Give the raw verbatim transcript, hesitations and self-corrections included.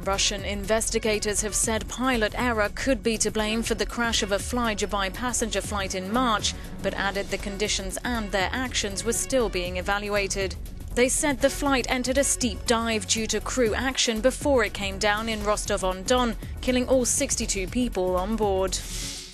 Russian investigators have said pilot error could be to blame for the crash of a Flydubai passenger flight in March, but added the conditions and their actions were still being evaluated. They said the flight entered a steep dive due to crew action before it came down in Rostov-on-Don, killing all sixty-two people on board.